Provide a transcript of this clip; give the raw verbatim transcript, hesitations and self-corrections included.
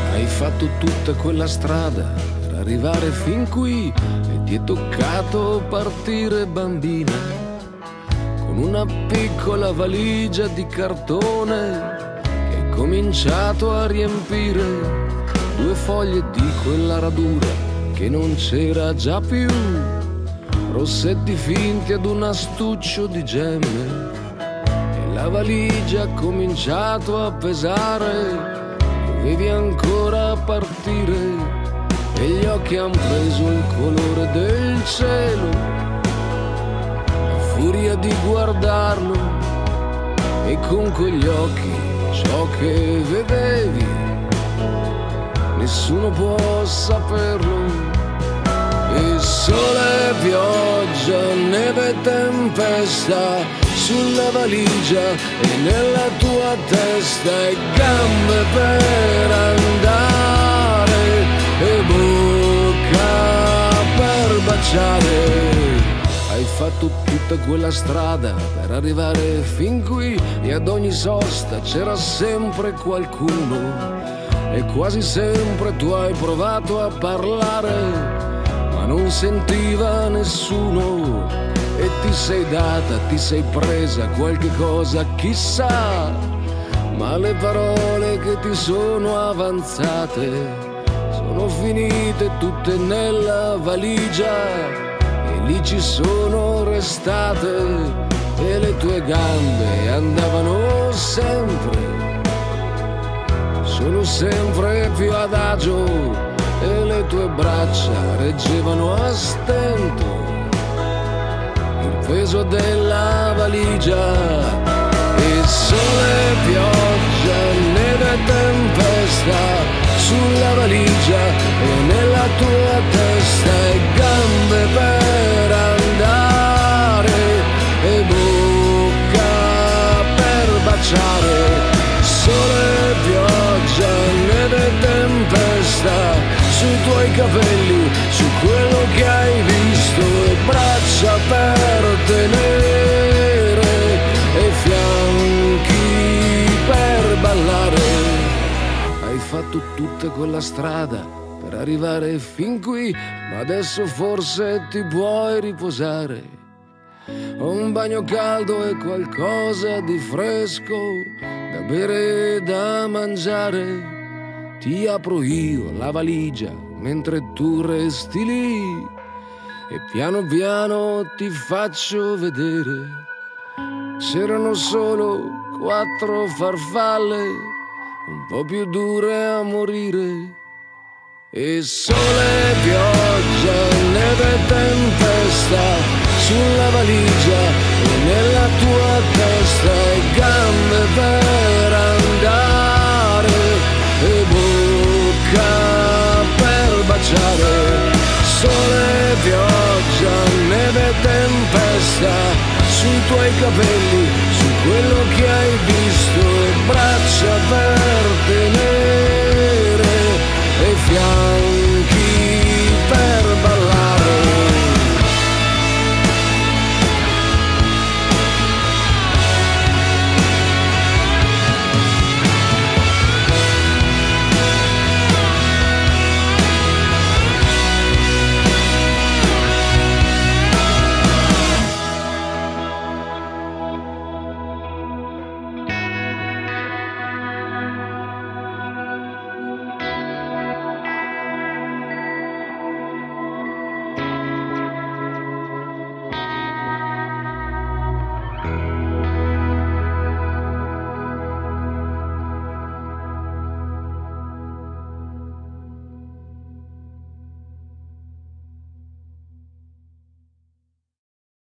Hai fatto tutta quella strada per arrivare fin qui e ti è toccato partire bambina, con una piccola valigia di cartone che hai cominciato a riempire due foglie di quella radura che non c'era già più, rossetti finti ad un astuccio di gemme, e la valigia ha cominciato a pesare. Dovevi ancora partire e gli occhi han preso il colore del cielo, a furia di guardarlo, e con quegli occhi ciò che vedevi nessuno può saperlo. E sole, pioggia, neve e tempesta sulla valigia e nella tua testa, e gambe per andare e bocca per baciare. Hai fatto tutta quella strada per arrivare fin qui e ad ogni sosta c'era sempre qualcuno, e quasi sempre tu hai provato a parlare ma non sentiva nessuno, e ti sei data, ti sei presa qualche cosa, chissà, ma le parole che ti sono avanzate sono finite tutte nella valigia, e lì ci sono restate, e le tue gambe andavano sempre, sono sempre più adagio, e le tue braccia reggevano a stento il peso della valigia. E sole, pioggia, neve e tempesta sulla valigia e nella tua testa, e gambe per andare e bocca per baciare. Sole, pioggia, neve e tempesta sui tuoi capelli, su quello che hai visto, e braccia per tenere e fianchi per ballare. Hai fatto tutta quella strada per arrivare fin qui, ma adesso forse ti puoi riposare. Un bagno caldo e qualcosa di fresco da bere e da mangiare. Ti apro io la valigia mentre tu resti lì, e piano piano ti faccio vedere. C'erano solo quattro farfalle, un po' più dure a morire. E sole, pioggia, neve e tempesta sulla valigia e nella tua testa, e gambe per andare e bocca per baciare. Sole, pioggia, neve e tempesta sui tuoi capelli, su quello che hai visto, e braccia per